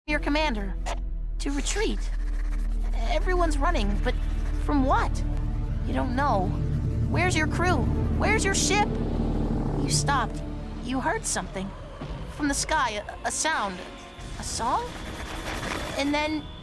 Your commander. To retreat. Everyone's running, but from what? You don't know. Where's your crew? Where's your ship? You stopped. You heard something. From the sky, a sound. A song? And then